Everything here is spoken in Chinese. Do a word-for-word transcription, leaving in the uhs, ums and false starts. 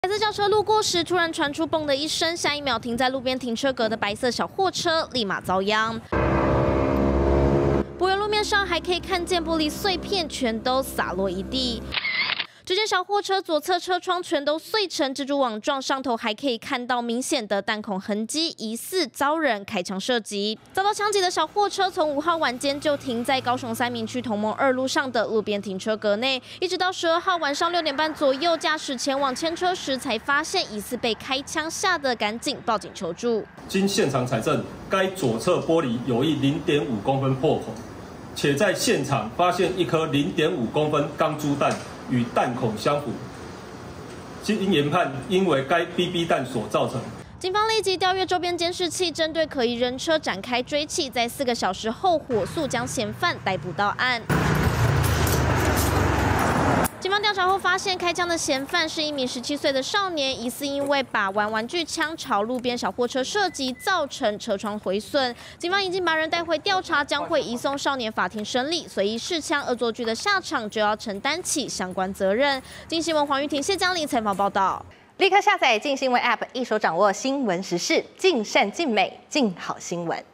白色轿车路过时，突然传出“嘣”的一声，下一秒停在路边停车格的白色小货车立马遭殃。柏油路面上还可以看见玻璃碎片，全都洒落一地。 这间小货车左侧车窗全都碎成蜘蛛网状，上头还可以看到明显的弹孔痕迹，疑似遭人开枪射击。遭到枪击的小货车从五号晚间就停在高雄三民区同盟二路上的路边停车格内，一直到十二号晚上六点半左右，驾驶前往牵车时才发现疑似被开枪，吓得赶紧报警求助。 经现场采证，该左侧玻璃有一零点五公分破口，且在现场发现一颗零点五公分钢珠弹。 与弹孔相符，经研判应为该 B B 弹所造成。 警方立即调阅周边监视器，针对可疑人车展开追缉，在四个小时后火速将嫌犯逮捕到案。 警方调查后发现，开枪的嫌犯是一名十七岁的少年，疑似因为把玩玩具枪朝路边小货车射击，造成车窗毁损。警方已经把人带回调查，将会移送少年法庭审理。随意试枪恶作剧的下场，就要承担起相关责任。镜新闻黄玉婷、谢江玲采访报道。 立刻下载镜新闻 App， 一手掌握新闻时事，尽善尽美，尽好新闻。